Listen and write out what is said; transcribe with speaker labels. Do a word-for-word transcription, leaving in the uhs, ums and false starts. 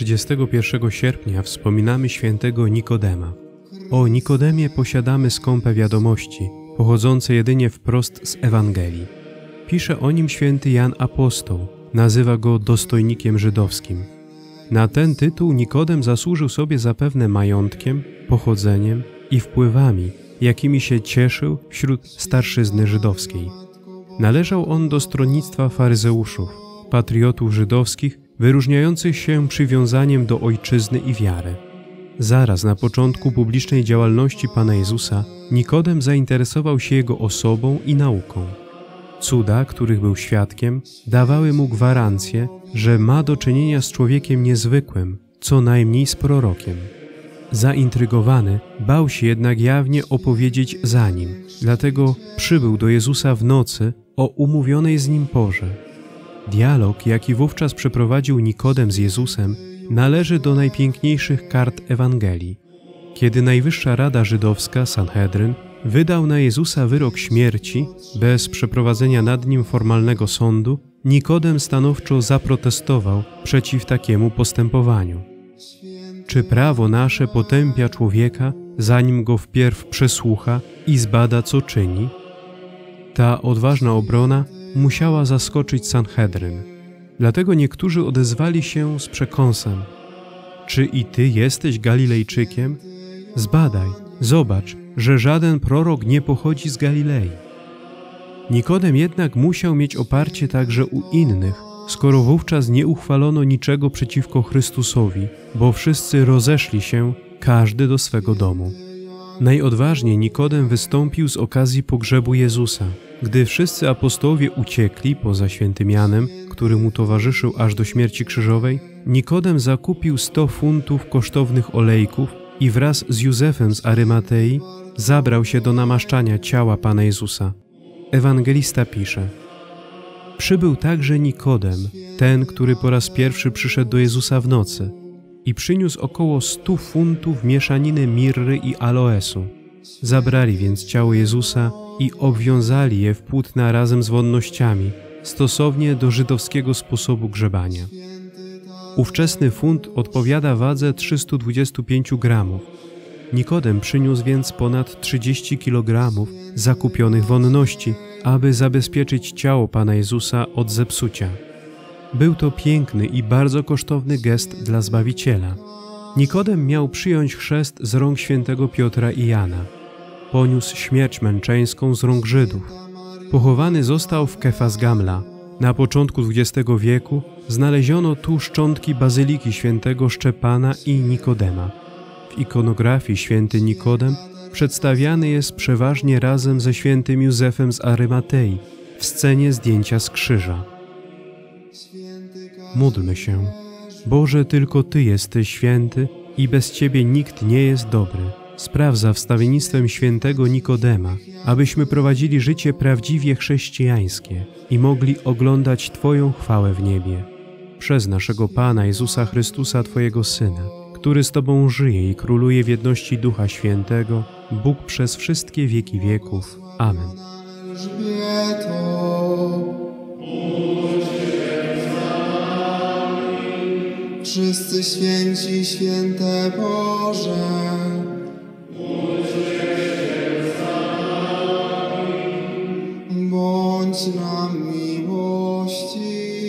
Speaker 1: trzydziestego pierwszego sierpnia wspominamy świętego Nikodema. O Nikodemie posiadamy skąpe wiadomości, pochodzące jedynie wprost z Ewangelii. Pisze o nim święty Jan Apostoł, nazywa go dostojnikiem żydowskim. Na ten tytuł Nikodem zasłużył sobie zapewne majątkiem, pochodzeniem i wpływami, jakimi się cieszył wśród starszyzny żydowskiej. Należał on do stronnictwa faryzeuszów, patriotów żydowskich, wyróżniających się przywiązaniem do ojczyzny i wiary. Zaraz na początku publicznej działalności Pana Jezusa Nikodem zainteresował się Jego osobą i nauką. Cuda, których był świadkiem, dawały mu gwarancję, że ma do czynienia z człowiekiem niezwykłym, co najmniej z prorokiem. Zaintrygowany, bał się jednak jawnie opowiedzieć za nim, dlatego przybył do Jezusa w nocy o umówionej z nim porze. Dialog, jaki wówczas przeprowadził Nikodem z Jezusem, należy do najpiękniejszych kart Ewangelii. Kiedy Najwyższa Rada Żydowska, Sanhedryn, wydał na Jezusa wyrok śmierci, bez przeprowadzenia nad nim formalnego sądu, Nikodem stanowczo zaprotestował przeciw takiemu postępowaniu. Czy prawo nasze potępia człowieka, zanim go wpierw przesłucha i zbada, co czyni? Ta odważna obrona musiała zaskoczyć Sanhedryn. Dlatego niektórzy odezwali się z przekąsem: czy i ty jesteś Galilejczykiem? Zbadaj, zobacz, że żaden prorok nie pochodzi z Galilei. Nikodem jednak musiał mieć oparcie także u innych, skoro wówczas nie uchwalono niczego przeciwko Chrystusowi, bo wszyscy rozeszli się, każdy do swego domu. Najodważniej Nikodem wystąpił z okazji pogrzebu Jezusa. Gdy wszyscy apostołowie uciekli poza świętym Janem, który mu towarzyszył aż do śmierci krzyżowej, Nikodem zakupił sto funtów kosztownych olejków i wraz z Józefem z Arymatei zabrał się do namaszczania ciała Pana Jezusa. Ewangelista pisze: przybył także Nikodem, ten, który po raz pierwszy przyszedł do Jezusa w nocy, i przyniósł około stu funtów mieszaniny mirry i aloesu. Zabrali więc ciało Jezusa i obwiązali je w płótna razem z wonnościami, stosownie do żydowskiego sposobu grzebania. Ówczesny funt odpowiada wadze trzystu dwudziestu pięciu gramów. Nikodem przyniósł więc ponad trzydzieści kilogramów zakupionych wonności, aby zabezpieczyć ciało Pana Jezusa od zepsucia. Był to piękny i bardzo kosztowny gest dla Zbawiciela. Nikodem miał przyjąć chrzest z rąk świętego Piotra i Jana. Poniósł śmierć męczeńską z rąk Żydów. Pochowany został w Kefas Gamla. Na początku dwudziestego wieku znaleziono tu szczątki bazyliki świętego Szczepana i Nikodema. W ikonografii święty Nikodem przedstawiany jest przeważnie razem ze świętym Józefem z Arymatei w scenie zdjęcia z krzyża. Módlmy się. Boże, tylko Ty jesteś święty i bez Ciebie nikt nie jest dobry. Spraw za wstawiennictwem świętego Nikodema, abyśmy prowadzili życie prawdziwie chrześcijańskie i mogli oglądać Twoją chwałę w niebie. Przez naszego Pana Jezusa Chrystusa, Twojego Syna, który z Tobą żyje i króluje w jedności Ducha Świętego, Bóg przez wszystkie wieki wieków. Amen.
Speaker 2: Wszyscy święci, święte Boże, bądź nam miłościwy.